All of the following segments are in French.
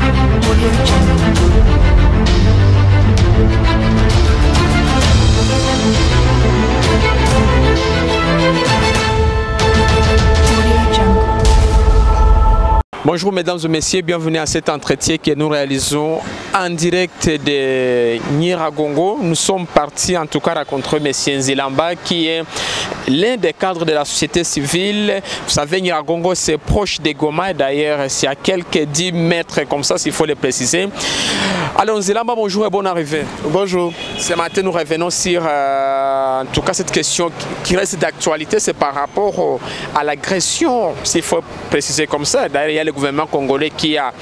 Bonjour mesdames et messieurs, bienvenue à cet entretien que nous réalisons en direct de Nyiragongo. Nous sommes partis en tout cas rencontrer M. Nzilamba qui est l'un des cadres de la société civile. Vous savez, Nyiragongo c'est proche de Goma, d'ailleurs c'est à quelques 10 mètres comme ça s'il faut le préciser. Alors Nzilamba, bonjour et bonne arrivée. Bonjour. Ce matin nous revenons sur en tout cas cette question qui reste d'actualité, c'est par rapport à l'agression, s'il faut préciser comme ça. D'ailleurs il y a le gouvernement congolais qui a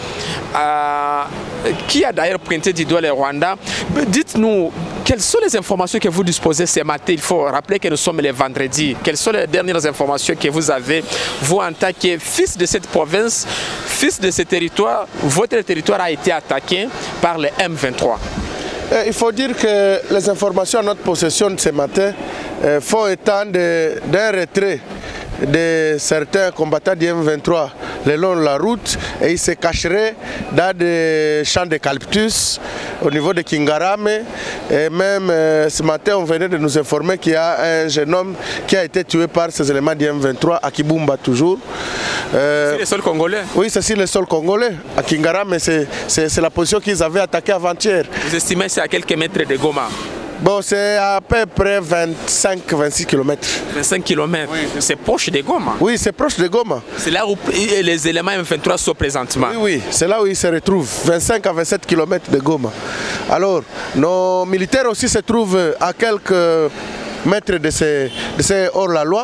d'ailleurs pointé du doigt le Rwanda. Dites-nous, quelles sont les informations que vous disposez ce matin? Il faut rappeler que nous sommes le vendredi. Quelles sont les dernières informations que vous avez, vous en tant que fils de cette province, fils de ce territoire? Votre territoire a été attaqué par le M23. Il faut dire que les informations à notre possession de ce matin font état d'un retrait de certains combattants du M23 le long de la route et ils se cacheraient dans des champs d'eucalyptus au niveau de Kingarame. Et même ce matin on venait de nous informer qu'il y a un jeune homme qui a été tué par ces éléments du M23 à Kibumba toujours. C'est le sol congolais? Oui, c'est le sol congolais. À Kingarame, c'est la position qu'ils avaient attaquée avant-hier. Vous estimez que c'est à quelques mètres de Goma? Bon, c'est à peu près 25-26 km. 25 km, oui. C'est proche de Goma? Oui, c'est proche de Goma. C'est là où les éléments M23 sont présentement? Oui, oui, c'est là où ils se retrouvent, 25 à 27 km de Goma. Alors, nos militaires aussi se trouvent à quelques mètres de ces hors-la-loi.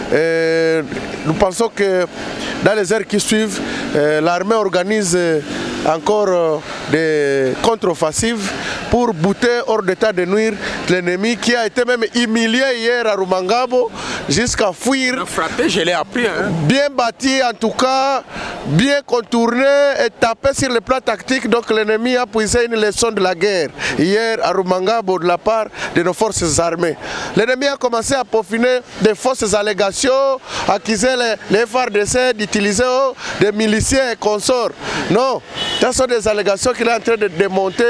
Nous pensons que dans les heures qui suivent, l'armée organise encore des contre-offensives pour bouter hors d'état de nuire l'ennemi qui a été même humilié hier à Rumangabo jusqu'à fuir. On a frappé, je l'ai appris. Hein. Bien bâti en tout cas, bien contourné et tapé sur le plan tactique. Donc l'ennemi a puisé une leçon de la guerre hier à Rumangabo de la part de nos forces armées. L'ennemi a commencé à peaufiner des fausses allégations, accuser les FARDC d'utiliser des miliciens et consorts. Non, ce sont des allégations qu'il est en train de démonter,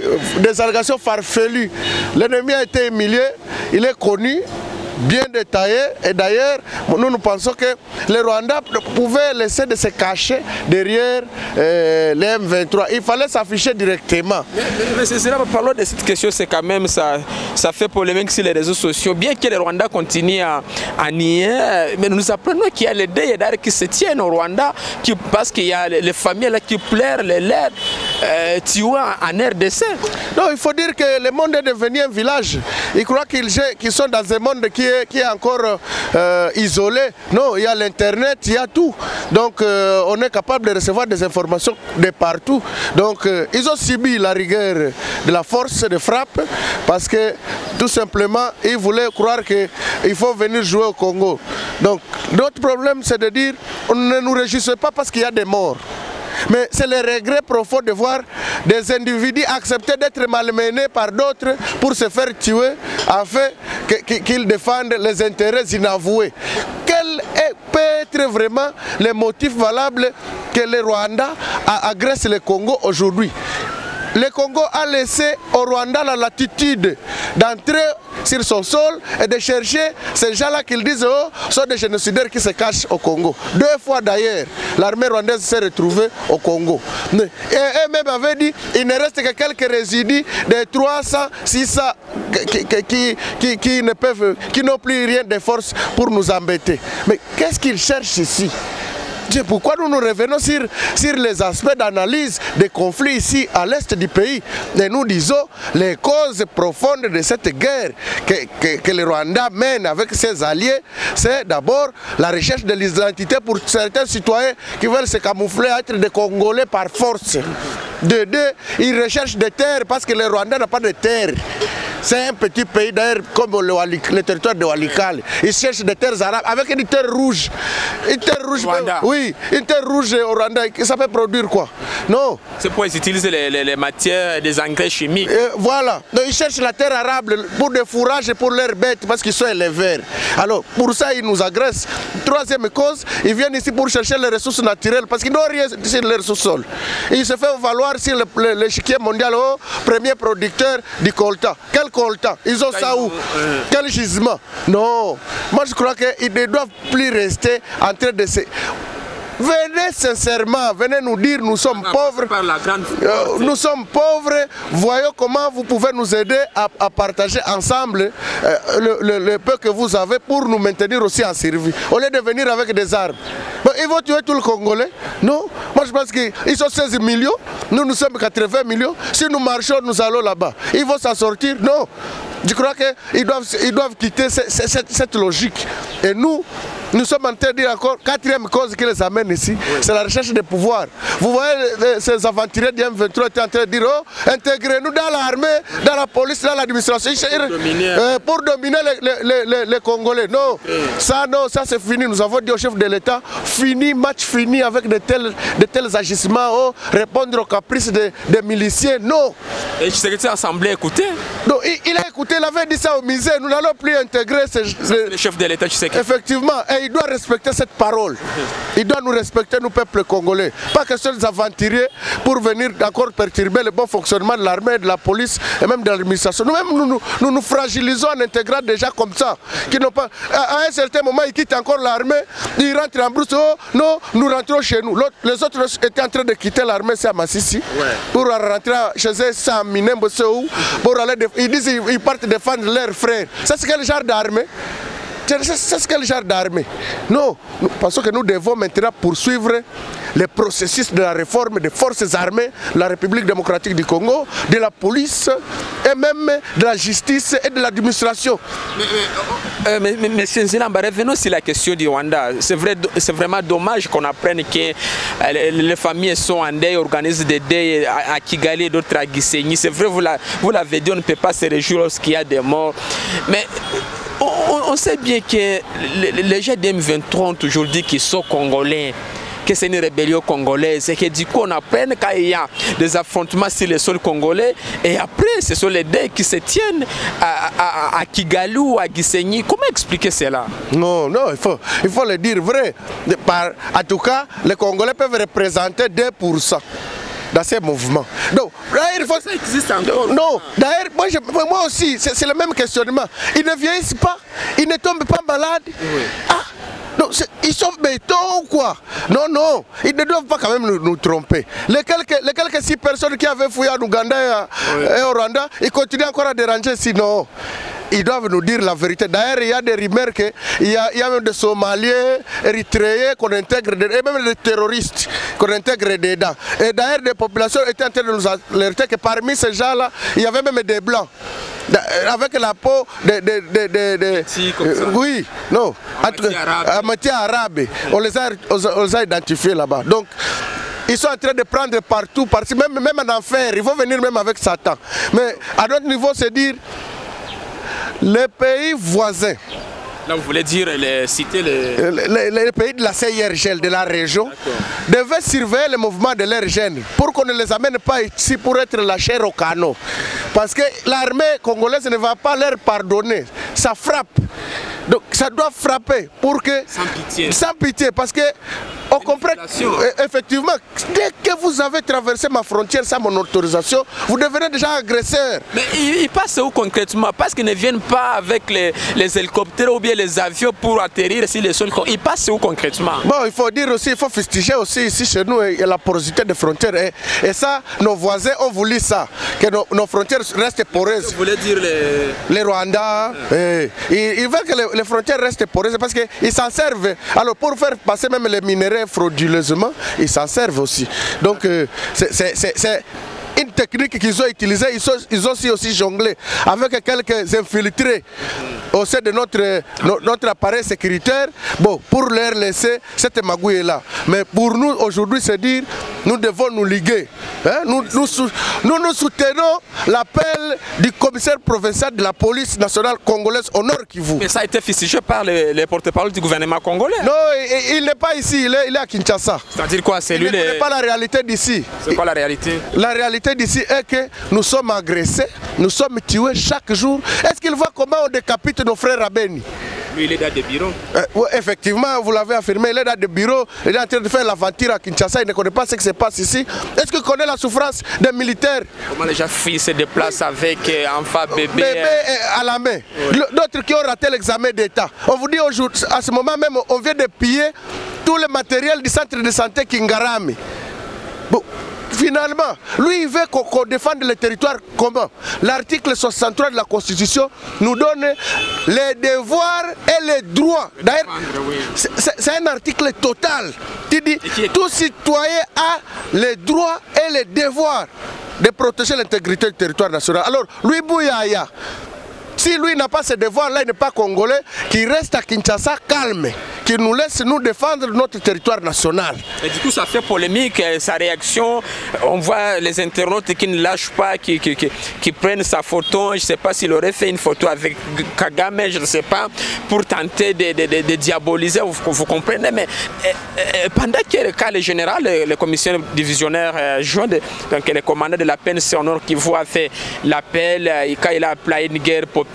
des allégations farfelues. L'ennemi a été humilié, il est connu, bien détaillé, et d'ailleurs nous pensons que les Rwandais pouvaient laisser de se cacher derrière les M23. Il fallait s'afficher directement. Mais c'est là, parlons de cette question, c'est quand même ça fait polémique sur les réseaux sociaux. Bien que les Rwandais continuent à nier, mais nous apprenons qu'il y a les deuils qui se tiennent au Rwanda, parce qu'il y a les familles là qui pleurent les lèvres tués en RDC. Non, il faut dire que le monde est devenu un village. Ils croient qu'ils sont dans un monde qui est encore isolé. Non, il y a l'internet, il y a tout. Donc on est capable de recevoir des informations de partout. Donc ils ont subi la rigueur de la force de frappe parce que tout simplement ils voulaient croire qu'il faut venir jouer au Congo. Donc notre problème c'est de dire on ne nous réjouissons pas parce qu'il y a des morts. Mais c'est le regret profond de voir des individus accepter d'être malmenés par d'autres pour se faire tuer afin qu'ils défendent les intérêts inavoués. Quel peut être vraiment le motif valable que le Rwanda agresse le Congo aujourd'hui? Le Congo a laissé au Rwanda la latitude d'entrer sur son sol et de chercher ces gens-là qu'ils disent sont des génocidaires qui se cachent au Congo. 2 fois d'ailleurs, l'armée rwandaise s'est retrouvée au Congo. Et eux-mêmes avaient dit qu'il ne reste que quelques résidus de 300, 600 qui n'ont plus rien de force pour nous embêter. Mais qu'est-ce qu'ils cherchent ici? Pourquoi nous revenons sur les aspects d'analyse des conflits ici à l'est du pays? Et nous disons les causes profondes de cette guerre que le Rwanda mène avec ses alliés, c'est d'abord la recherche de l'identité pour certains citoyens qui veulent se camoufler à être des Congolais par force. De deux, ils recherchent des terres parce que le Rwanda n'a pas de terre. C'est un petit pays d'ailleurs comme le territoire de Walikale. Ils cherchent des terres arabes avec une terre rouge. Une terre rouge, oui, Oui, une terre rouge au Rwanda, ça peut produire quoi? Non. C'est pour utiliser les matières, des engrais chimiques. Voilà. Donc ils cherchent la terre arable pour des fourrages et pour leurs bêtes parce qu'ils sont éleveurs. Alors pour ça, ils nous agressent. Troisième cause, ils viennent ici pour chercher les ressources naturelles parce qu'ils n'ont rien sur leur sous-sol. Ils se font valoir sur l'échiquier mondial au premier producteur du coltan. Quel coltan? Ils ont ça où? Quel gisement? Non. Moi je crois qu'ils ne doivent plus rester en train de se... Venez sincèrement, venez nous dire nous sommes pauvres, nous sommes pauvres, voyons comment vous pouvez nous aider à partager ensemble le peu que vous avez pour nous maintenir aussi en survie. Au lieu de venir avec des armes. Bon, ils vont tuer tout le Congolais? Non. Moi je pense qu'ils sont 16 millions, nous sommes 80 millions. Si nous marchons, nous allons là-bas. Ils vont s'en sortir? Non. Je crois qu'ils doivent quitter cette logique. Et nous sommes en train de dire encore, quatrième cause qui les amène ici, c'est la recherche de pouvoir. Vous voyez, ces aventuriers du M23 étaient en train de dire, oh, intégrez-nous dans l'armée, dans la police, dans l'administration, pour dominer les Congolais. Non, ça c'est fini. Nous avons dit au chef de l'État, fini, match fini avec de tels agissements, oh, répondre aux caprices des miliciens. Non. Et le secrétaire assemblée écouté? Donc, il a écouté, il avait dit ça au musée, nous n'allons plus intégrer le chef de l'État, tu sais. Effectivement, et il doit respecter cette parole. Il doit nous respecter, nous, peuple congolais. Pas que seuls aventuriers pour venir encore perturber le bon fonctionnement de l'armée, de la police et même de l'administration. Nous-mêmes, nous fragilisons en intégrant déjà comme ça. Qui n'ont pas, à un certain moment, ils quittent encore l'armée, ils rentrent en brousse. Oh, non, nous rentrons chez nous. Les autres étaient en train de quitter l'armée, c'est à Massissi, pour rentrer chez eux, sans Minembo, pour aller. Ils disent qu'ils partent défendre leurs frères. Ça, c'est quel genre d'armée? C'est quel genre d'armée? Non, nous pensons que nous devons maintenant poursuivre les processus de la réforme des forces armées de la République démocratique du Congo, de la police et même de la justice et de l'administration. Monsieur Nzilamba, revenons sur la question du Rwanda. C'est vraiment dommage qu'on apprenne que les familles sont en deuil, organisent des deuils à Kigali et d'autres à Gisenyi. C'est vrai, vous l'avez dit, on ne peut pas se réjouir lorsqu'il y a des morts. Mais on sait bien que les gens d'M23 ont toujours dit qu'ils sont congolais, que c'est une rébellion congolaise, et que du coup on apprend quand il y a des affrontements sur le sol congolais, et après ce sont les deuils qui se tiennent à Kigali ou à Gisenyi. Comment expliquer cela? Non, il faut le dire vrai. En tout cas, les Congolais peuvent représenter 2% dans ces mouvements. Donc, il faut... Ça existe encore. Non, d'ailleurs, moi aussi, c'est le même questionnement. Ils ne vieillissent pas, ils ne tombent pas malades. Oui. Ah, non, ils sont béton ou quoi? Non, ils ne doivent pas quand même nous tromper. Les quelques 6 personnes qui avaient fouillé en Ouganda et au Rwanda, ils continuent encore à déranger, sinon... Ils doivent nous dire la vérité. D'ailleurs, il y a des rumeurs qu'il y a même des Somaliens, Érythréens qu'on intègre, et même des terroristes qu'on intègre dedans. Et d'ailleurs, des populations étaient en train de nous alerter que parmi ces gens-là, il y avait même des blancs. Avec la peau oui, non, à moitié arabe. On les a identifiés là-bas. Donc, ils sont en train de prendre partout, même en enfer. Ils vont venir même avec Satan. Mais à notre niveau, c'est dire... Les pays voisins, là vous voulez dire les pays de la CIRGL, de la région, devaient surveiller le mouvement de leurs jeunes pour qu'on ne les amène pas ici pour être la chair au canon. Parce que l'armée congolaise ne va pas leur pardonner. Ça frappe. Donc ça doit frapper pour que... Sans pitié, parce que on comprend effectivement, dès que vous avez traversé ma frontière sans mon autorisation, vous devenez déjà agresseur. Mais ils passent où concrètement? Parce qu'ils ne viennent pas avec les hélicoptères ou bien les avions pour atterrir sur les sols. Ils passent où concrètement? Bon, il faut dire aussi, il faut fustiger aussi ici chez nous, il y a la porosité des frontières. Et ça, nos voisins ont voulu ça, que nos frontières restent poreuses. Vous voulez dire les Rwandais, ils veulent que les frontières restent poreuses parce qu'ils s'en servent. Alors pour faire passer même les minéraux frauduleusement, ils s'en servent aussi. Donc c'est une technique qu'ils ont utilisée, ils ont aussi jonglé avec quelques infiltrés au sein de notre appareil sécuritaire, bon, pour leur laisser cette magouille là. Mais pour nous aujourd'hui, c'est dire nous devons nous liguer. Hein? Nous soutenons l'appel du commissaire provincial de la police nationale congolaise au Nord Kivu. Mais ça a été fustigé par les porte-parole du gouvernement congolais. Non, il n'est pas ici, il est à Kinshasa. C'est-à-dire quoi? C'est lui Il ne connaît pas la réalité d'ici. C'est quoi la réalité? La réalité d'ici est que nous sommes agressés, nous sommes tués chaque jour. Est-ce qu'il voit comment on décapite nos frères à Beni? Lui, il est dans des bureaux. Oui, effectivement, vous l'avez affirmé, il est dans des bureaux, il est en train de faire l'aventure à Kinshasa, il ne connaît pas ce qui se passe ici. Est-ce qu'il connaît la souffrance des militaires? Comment les gens fuient, se déplacent avec enfant, bébé à la main. Oui. D'autres qui ont raté l'examen d'État. On vous dit aujourd'hui, à ce moment même, on vient de piller tout le matériel du centre de santé Kingarami. Bon. Finalement, lui, il veut qu'on défende le territoire commun. L'article 63 de la Constitution nous donne les devoirs et les droits. D'ailleurs, c'est un article total qui dit que tout citoyen a les droits et les devoirs de protéger l'intégrité du territoire national. Alors, lui, Bouyaya, si lui n'a pas ce devoir-là, il n'est pas congolais, qu'il reste à Kinshasa calme, qu'il nous laisse nous défendre notre territoire national. Et du coup, ça fait polémique, sa réaction. On voit les internautes qui ne lâchent pas, qui prennent sa photo. Je ne sais pas s'il aurait fait une photo avec Kagame, je ne sais pas, pour tenter de diaboliser, vous comprenez. Mais pendant que le cas général, le commissaire divisionnaire juin, donc le commandant de la PNC au Nord Kivu a fait l'appel, quand il a appelé une guerre populaire.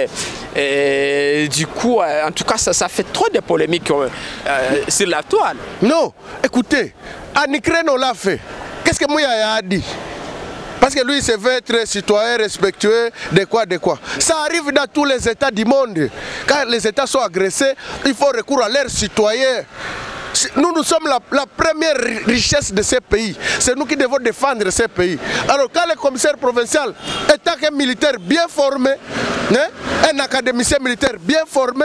Et du coup, en tout cas, ça fait trop de polémiques sur la toile. Non, écoutez, en Ukraine, on l'a fait. Qu'est-ce que Mouyaya a dit? Parce que lui, il se veut être citoyen, respectueux, de quoi. Ça arrive dans tous les États du monde. Quand les États sont agressés, il faut recourir à leurs citoyens. Nous sommes la première richesse de ces pays. C'est nous qui devons défendre ces pays. Alors quand le commissaire provincial est un militaire bien formé, hein, un académicien militaire bien formé,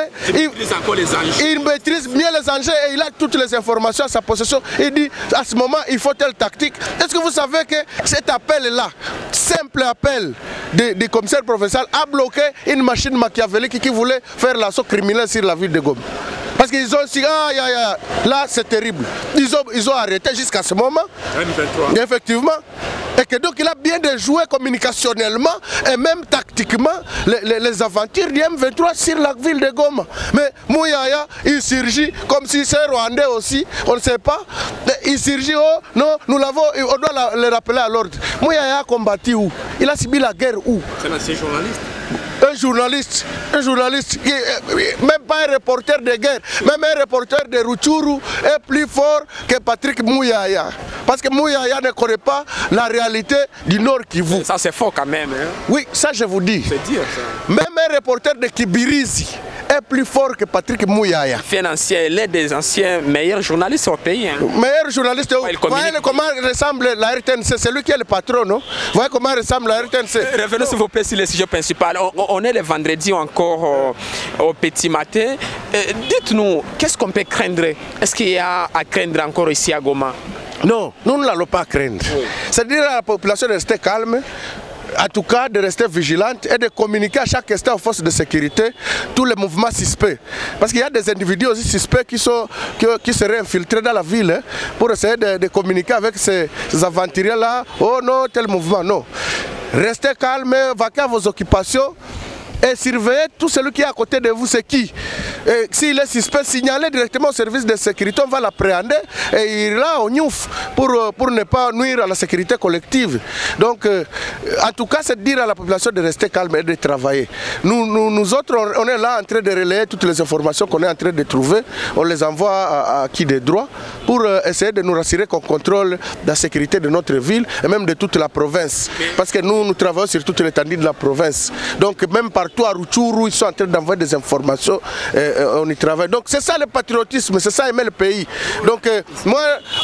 il maîtrise bien les enjeux et il a toutes les informations à sa possession. Il dit à ce moment il faut telle tactique. Est-ce que vous savez que cet appel-là, simple appel du commissaire provincial, a bloqué une machine machiavélique qui voulait faire l'assaut criminel sur la ville de Goma? Parce qu'ils ont dit, là c'est terrible. Ils ont arrêté jusqu'à ce moment. M23. Effectivement. Et que donc il a bien déjoué communicationnellement et même tactiquement les aventures du M23 sur la ville de Goma. Mais Mouyaya, il surgit comme si c'est Rwandais aussi, on ne sait pas. Il surgit, oh non, on doit le rappeler à l'ordre. Mouyaya a combattu où? Il a subi la guerre où? C'est un ancien journaliste. Un journaliste, même pas un reporter de guerre, même un reporter de Rutshuru est plus fort que Patrick Mouyaya. Parce que Mouyaya ne connaît pas la réalité du Nord Kivu. Ça c'est fort quand même. Hein? Oui, ça je vous dis. C'est dire ça. Même un reporter de Kibirizi est plus fort que Patrick Mouyaya. L'un des anciens meilleurs journalistes au pays. Hein. Meilleur journaliste. Vous voyez comment ressemble la RTNC, c'est lui qui est le patron, non? Vous voyez comment ressemble la RTNC? Revenons s'il vous plaît sur le sujet principal. On est le vendredi encore au petit matin. Dites-nous, qu'est-ce qu'on peut craindre? Est-ce qu'il y a à craindre encore ici à Goma? Non, nous ne l'allons pas craindre. Oui. C'est-à-dire à la population de rester calme, en tout cas de rester vigilante et de communiquer à chaque instant aux forces de sécurité tous les mouvements suspects. Parce qu'il y a des individus aussi suspects qui seraient infiltrés dans la ville hein, pour essayer de communiquer avec ces aventuriers-là. Oh non, tel mouvement, non. Restez calme, vaquez à vos occupations. Et surveillez tout celui qui est à côté de vous, c'est qui. S'il est suspect, signalez directement au service de sécurité, on va l'appréhender et il ira au NIOF pour ne pas nuire à la sécurité collective. Donc, en tout cas, c'est de dire à la population de rester calme et de travailler. Nous autres, on est là en train de relayer toutes les informations qu'on est en train de trouver. On les envoie à qui de droit pour essayer de nous rassurer qu'on contrôle la sécurité de notre ville et même de toute la province. Parce que nous travaillons sur toute l'étendue de la province. Donc, même partout à Rutshuru, ils sont en train d'envoyer des informations, on y travaille. Donc c'est ça le patriotisme, c'est ça aimer le pays. Donc moi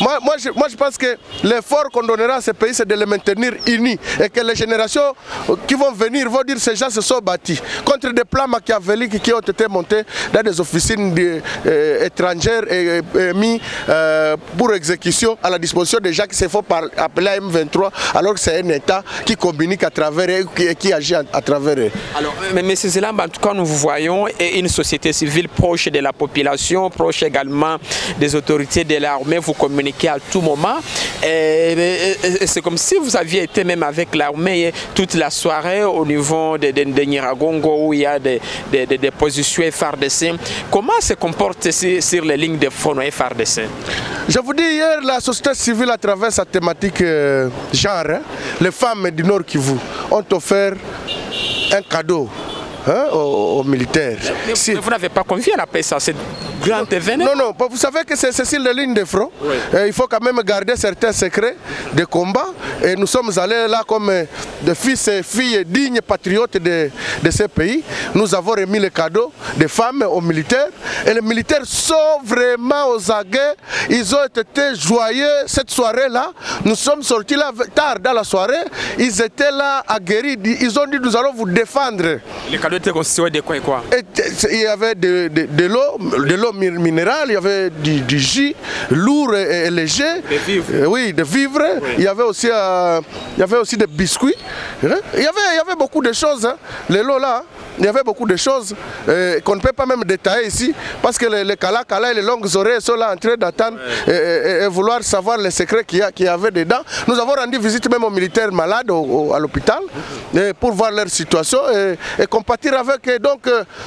je pense que l'effort qu'on donnera à ce pays, c'est de les maintenir unis et que les générations qui vont venir vont dire ces gens se sont bâtis contre des plans machiavéliques qui ont été montés dans des officines étrangères et mis pour exécution à la disposition des gens qui se font appeler à M23 alors que c'est un État qui communique à travers eux et qui agit à travers eux. Alors, M. Zelamba, en tout cas, nous vous voyons et une société civile civil proche de la population, proche également des autorités de l'armée, vous communiquez à tout moment. Et c'est comme si vous aviez été même avec l'armée toute la soirée au niveau de Nyiragongo où il y a des positions FARDC. Comment se comporte sur les lignes de front FARDC? Je vous dis, hier, la société civile, à travers sa thématique genre, les femmes du Nord Kivu ont offert un cadeau aux militaires. Mais vous n'avez pas confié à la paix, ça, c'est grand événement. Non, non, vous savez que c'est sur les lignes de front. Oui. Il faut quand même garder certains secrets de combat. Et nous sommes allés là comme des fils et filles dignes patriotes de ces pays. Nous avons remis les cadeaux des femmes aux militaires. Et les militaires sont vraiment aux aguets. Ils ont été joyeux cette soirée-là. Nous sommes sortis là tard dans la soirée. Ils étaient là aguerris. Ils ont dit nous allons vous défendre. Les cadeaux étaient constitués de quoi et quoi? Il y avait de l'eau minérale, il y avait du jus lourd et léger. Des vivres. Oui, des vivres. Oui. Il y avait aussi des biscuits. Il y avait beaucoup de choses. Hein. Les lots là, il y avait beaucoup de choses qu'on ne peut pas même détailler ici parce que les kala et les longues oreilles sont là en train d'attendre et vouloir savoir les secrets qu'il y avait dedans. Nous avons rendu visite même aux militaires malades à l'hôpital pour voir leur situation et compatir avec eux. Donc,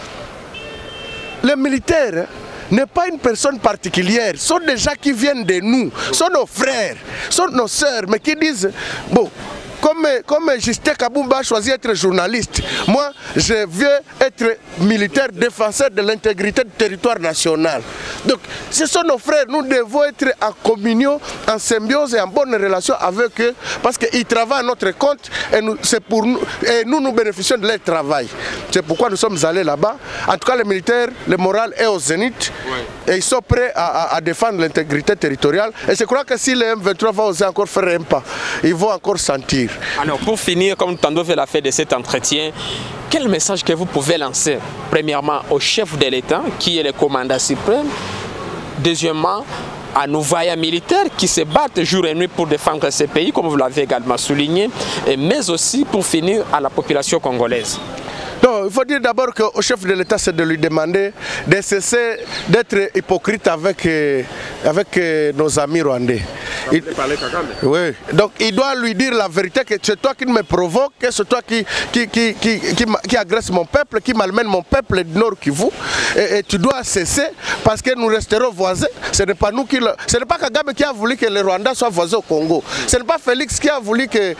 les militaires n'est pas une personne particulière, sont des gens qui viennent de nous, sont nos frères, sont nos sœurs, mais qui disent, bon, comme Justin Kabumba a choisi d'être journaliste, moi je veux être militaire défenseur de l'intégrité du territoire national. Donc ce sont nos frères, nous devons être en communion, en symbiose et en bonne relation avec eux parce qu'ils travaillent à notre compte et nous bénéficions de leur travail. C'est pourquoi nous sommes allés là-bas. En tout cas les militaires, le moral est au zénith et ils sont prêts à défendre l'intégrité territoriale. Et je crois que si le M23 va oser encore faire un pas, ils vont encore sentir. Alors pour finir, comme Tando fait la fait de cet entretien, quel message que vous pouvez lancer? Premièrement au chef de l'État qui est le commandant suprême. Deuxièmement à nos vaillants militaires qui se battent jour et nuit pour défendre ce pays, comme vous l'avez également souligné, mais aussi pour finir à la population congolaise. Non, il faut dire d'abord qu'au chef de l'État, c'est de lui demander de cesser d'être hypocrite avec nos amis rwandais. Oui, donc il doit lui dire la vérité que c'est toi qui me provoque, que c'est toi qui agresse mon peuple, qui malmène mon peuple du Nord Kivu. Et tu dois cesser parce que nous resterons voisins. Ce n'est pas nous ce n'est pas Kagame qui a voulu que le Rwanda soit voisin au Congo. Ce n'est pas Félix qui a voulu que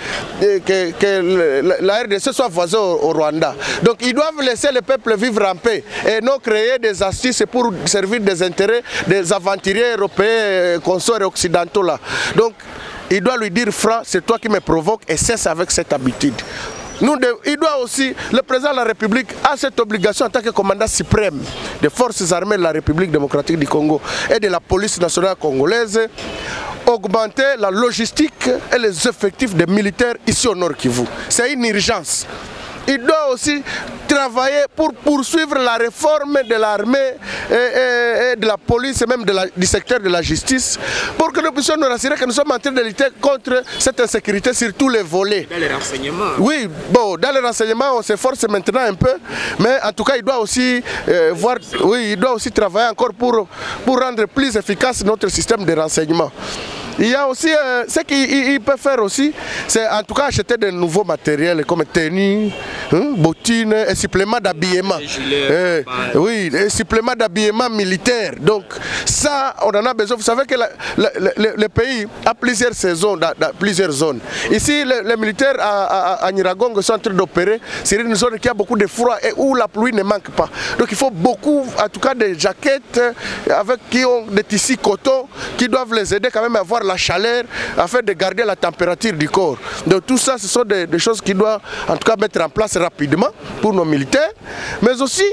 la RDC soit voisin au Rwanda. Donc ils doivent laisser le peuple vivre en paix et non créer des astuces pour servir des intérêts des aventuriers européens, consorts occidentaux là. Donc il doit lui dire franc, c'est toi qui me provoque et cesse avec cette habitude. Il doit aussi, le président de la République a cette obligation en tant que commandant suprême des forces armées de la République démocratique du Congo et de la police nationale congolaise, augmenter la logistique et les effectifs des militaires ici au Nord Kivu. C'est une urgence. Il doit aussi travailler pour poursuivre la réforme de l'armée et de la police et même du secteur de la justice pour que nous puissions nous rassurer que nous sommes en train de lutter contre cette insécurité sur tous les volets. Dans les renseignements. Oui, bon, dans les renseignements on s'efforce maintenant un peu, mais en tout cas il doit aussi il doit aussi travailler encore pour rendre plus efficace notre système de renseignement. Il y a aussi, ce qu'il peut faire aussi, c'est en tout cas acheter de nouveaux matériels comme tenues, bottines et suppléments d'habillement. Oui, et suppléments d'habillement militaire. Donc ça, on en a besoin. Vous savez que le pays a plusieurs saisons, dans plusieurs zones. Ici, les militaires à Nyiragongo sont en train d'opérer sur une zone qui a beaucoup de froid et où la pluie ne manque pas. Donc il faut beaucoup, en tout cas des jaquettes qui ont des tissus coton qui doivent les aider quand même à avoir la chaleur afin de garder la température du corps. Donc tout ça, ce sont des choses qui doivent en tout cas mettre en place rapidement pour nos militaires, mais aussi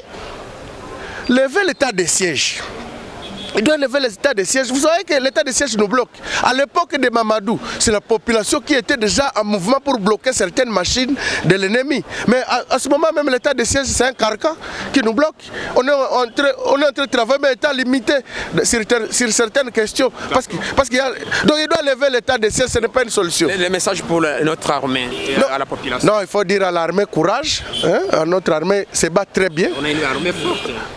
lever l'état de siège. Il doit lever l'état de siège. Vous savez que l'état de siège nous bloque. À l'époque de Mamadou, c'est la population qui était déjà en mouvement pour bloquer certaines machines de l'ennemi. Mais à ce moment même, l'état de siège, c'est un carcan qui nous bloque. On est en train de travailler, mais état limité sur certaines questions. Donc il doit lever l'état de siège, ce n'est pas une solution. Le message pour notre armée et à la population. Non, il faut dire à l'armée courage. Notre armée se bat très bien. On a une armée forte.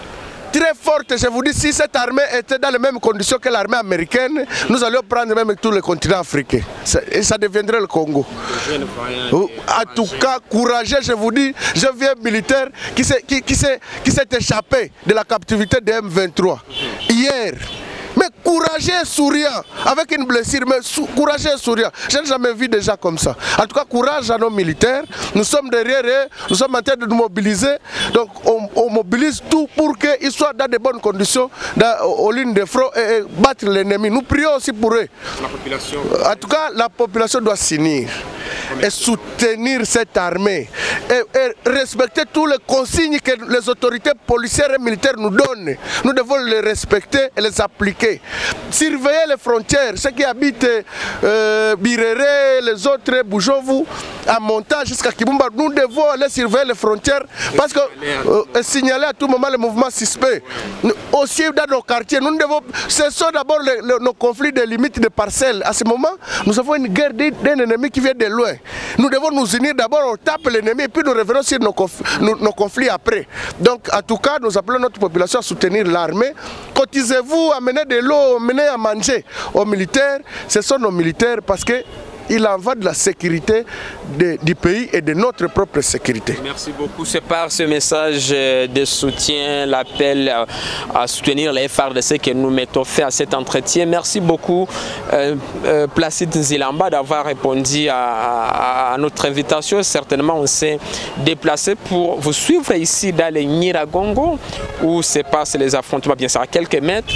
très forte. Je vous dis, si cette armée était dans les mêmes conditions que l'armée américaine, nous allions prendre même tout le continent africain. Et ça deviendrait le Congo. En tout cas, courageux, je vous dis, je viens militaire qui s'est échappé de la captivité de M23 hier. Mais courageux et souriant, avec une blessure, mais courageux et souriant. Je n'ai jamais vu des gens comme ça. En tout cas, courage à nos militaires. Nous sommes derrière eux, nous sommes en train de nous mobiliser. Donc, on mobilise tout pour qu'ils soient dans de bonnes conditions, aux lignes de front et battre l'ennemi. Nous prions aussi pour eux. La population. En tout cas, la population doit s'unir et soutenir cette armée et respecter tous les consignes que les autorités policières et militaires nous donnent. Nous devons les respecter et les appliquer. Surveiller les frontières, ceux qui habitent Birere, les autres, Boujovu, à Montage jusqu'à Kibumba, nous devons aller surveiller les frontières parce que signaler à tout moment les mouvements suspects. Aussi dans nos quartiers, nous devons, ce sont d'abord nos conflits de limites de parcelles. À ce moment, nous avons une guerre d'un ennemi qui vient de loin. Nous devons nous unir d'abord, on tape l'ennemi et puis nous revenons sur nos conflits après. Donc en tout cas, nous appelons notre population à soutenir l'armée. Cotisez-vous, amenez de l'eau, amenez à manger aux militaires. Ce sont nos militaires parce que il en va de la sécurité du pays et de notre propre sécurité. Merci beaucoup. C'est par ce message de soutien, l'appel à soutenir les FARDC que nous mettons fait à cet entretien. Merci beaucoup Placide Nzilamba d'avoir répondu à notre invitation. Certainement on s'est déplacé pour vous suivre ici dans les Nyiragongo où se passent les affrontements, bien sûr à quelques mètres.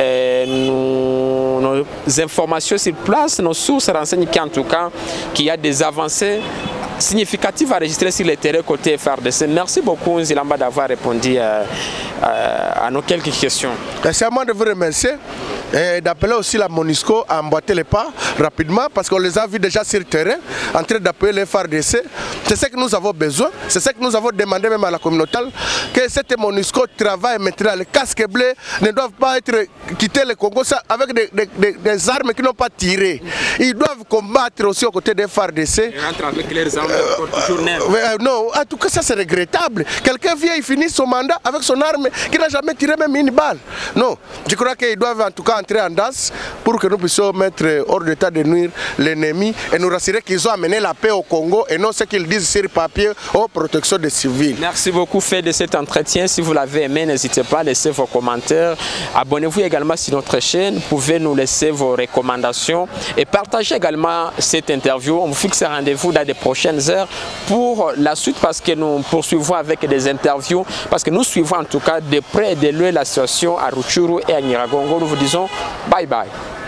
Nos informations sur place, nos sources renseignent qu'en tout cas qu'il y a des avancées significatives à enregistrer sur le terrain côté FARDC. Merci beaucoup Nzilamba d'avoir répondu à nos quelques questions. C'est à moi de vous remercier et d'appeler aussi la MONUSCO à emboîter les pas rapidement parce qu'on les a vus déjà sur le terrain en train d'appeler les FARDC. C'est ce que nous avons besoin, c'est ce que nous avons demandé même à la communauté, que cette MONUSCO travaille maintenant. Les casques bleus ne doivent pas quitter le Congo avec des armes qui n'ont pas tiré. Ils doivent combattre aussi aux côtés des FARDC. Ils rentrent avec leurs armes toujours neuves. Non, en tout cas ça c'est regrettable. Quelqu'un vient, il finit son mandat avec son arme qui n'a jamais tiré même une balle. Non, je crois qu'ils doivent en tout cas entrer en danse pour que nous puissions mettre hors d'état de nuire l'ennemi et nous rassurer qu'ils ont amené la paix au Congo et non ce qu'ils disent sur papier aux protections des civils. Merci beaucoup fait de cet entretien. Si vous l'avez aimé, n'hésitez pas à laisser vos commentaires. Abonnez-vous également sur notre chaîne. Vous pouvez nous laisser vos recommandations et partagez également cette interview. On vous fixe un rendez-vous dans les prochaines heures pour la suite parce que nous poursuivons avec des interviews, parce que nous suivons en tout cas de près et de loin la situation à Rutshuru et à Nyiragongo. Nous vous disons bye bye.